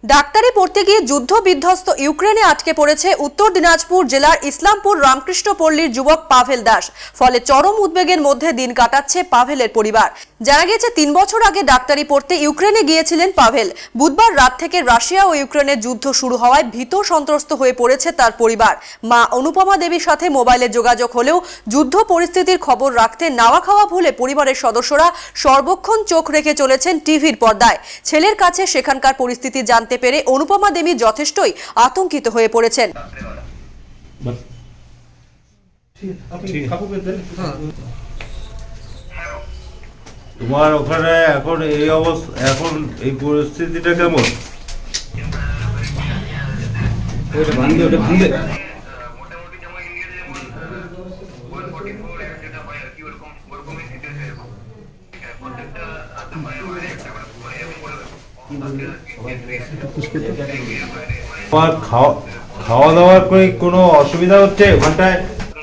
ডাক্তারি পড়তে গিয়ে যুদ্ধ বিধ্বস্ত ইউক্রেনে আটকে পড়েছে উত্তর দিনাজপুর জেলার ইসলামপুর রামকৃষ্ণ পল্লীর যুবক পাভেল দাস। ফলে চরম উদ্বেগের মধ্যে দিন কাটাচ্ছে পাভেলের পরিবার। জানা গেছে ৩ বছর আগে ডাক্তারি পড়তে ইউক্রেনে গিয়েছিলেন পাভেল। বুধবার রাত থেকে রাশিয়া ও ইউক্রেনের যুদ্ধ শুরু হওয়ায় ভীত সন্ত্রস্ত হয়ে পড়েছে তার পরিবার। মা অনুপমা দেবীর সাথে মোবাইলে যোগাযোগ হলেও যুদ্ধ পরিস্থিতির খবর রাখতে নাওয়া খাওয়া ভুলে পরিবারের সদস্যরা সর্বক্ষণ চোখ রেখে চলেছেন টিভির পর্দায়। ছেলের কাছে সেখানকার পরিস্থিতি জানতে পেরে অনুপমা দেবী যথেষ্টই আতঙ্কিত হয়ে পড়েছেন। তোমার ওখানে এখন এই অবস্থা, এখন এই পরিস্থিতিটা কেমন? খাওয়া দাওয়ার কোনো অসুবিধা হচ্ছে ওখানটায়?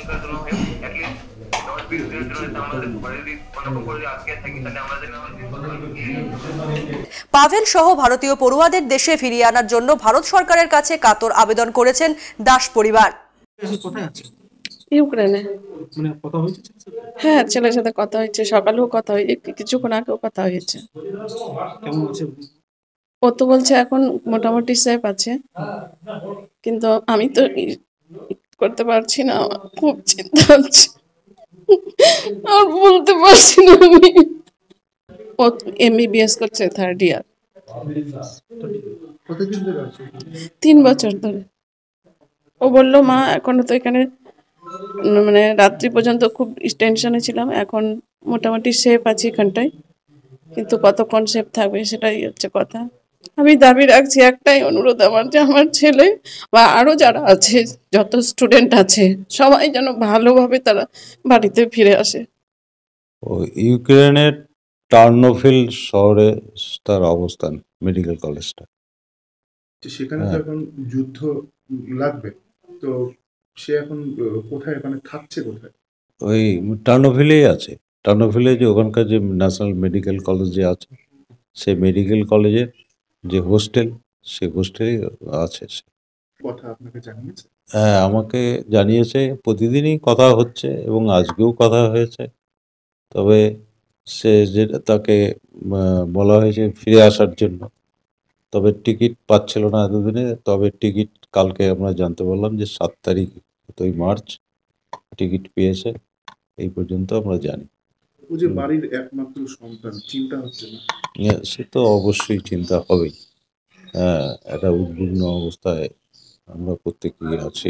পাভেল সহ ভারতীয় পড়ুয়াদের দেশে ফিরিয়ে আনার জন্য ভারত সরকারের কাছে কাতর আবেদন করেছেন দাস পরিবার। ইউক্রেনে কথা হয়েছে? হ্যাঁ, ছেলের সাথে কথা হয়েছে, সকালেও কথা হয়েছে, কিছুক্ষণ আগেও কথা হয়েছে। ও তো বলছে এখন মোটামুটি সেফ আছে, কিন্তু আমি তো করতে পারছি না, খুব চিন্তা হচ্ছে, আর বলতে পারছি না। আমি ও MBBS করছে, 3rd ইয়ার, 3 বছর ধরে। ও বললো মা এখনো তো এখানে রাত্রি পর্যন্ত খুব টেনশনে ছিলাম, এখন মোটামুটি সেফ আছি এখানটায়, কিন্তু কতক্ষণ সেফ থাকবে সেটাই হচ্ছে কথা। আমি দাবি রাখছি, একটাই অনুরোধ আমার, যে আমার ছেলে বা আরো যারা আছে, যত স্টুডেন্ট আছে, সবাই যেন ভালোভাবে তারা বাড়িতে ফিরে আসে। ইউক্রেনের টার্নোফিল শহরে তার অবস্থান, মেডিকেল কলেজটা। সেখানে তো এখন যুদ্ধ লাগবে, তো সে এখন কোথায়, মানে থাকছে কোথায়? ওই টার্নোফিলেই আছে। টার্নোফিলে যে ওখানকার যে ন্যাশনাল মেডিকেল কলেজ যে আছে, সেই মেডিকেল কলেজের যে হোস্টেল, সে হোস্টেলে আছে। কথা আপনাকে জানিয়েছে? হ্যাঁ, আমাকে জানিয়েছে। প্রতিদিনই কথা হচ্ছে এবং আজকেও কথা হয়েছে। তবে সে যেটা তাকে বলা হয়েছে ফিরে আসার জন্য, তবে টিকিট পাচ্ছিল না এতদিনে। তবে টিকিট কালকে আমরা জানতে পারলাম যে 7 তারিখ 7ই মার্চ টিকিট পেয়েছে। এই পর্যন্ত আমরা জানি। ও যে বাড়ির একমাত্র সন্তান, চিন্তা হচ্ছে না? সে তো অবশ্যই চিন্তা হবেই। হ্যাঁ, একটা উদ্বিগ্ন অবস্থায় আমরা প্রত্যেকেই আছি।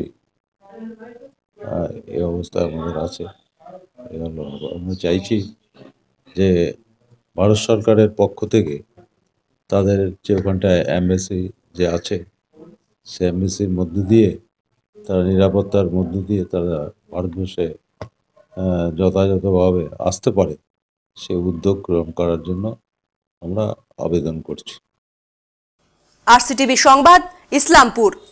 এই অবস্থায় আমাদের আছে। আমরা চাইছি যে ভারত সরকারের পক্ষ থেকে তাদের যে ওখানটায় এমবেসি যে আছে, সে এমবেসির মধ্য দিয়ে, তারা নিরাপত্তার মধ্য দিয়ে তারা ভারতবর্ষে যথাযথভাবে আসতে পারে, সে উদ্যোগ গ্রহণ করার জন্য আমরা আবেদন করছি। Rctv সংবাদ, ইসলামপুর।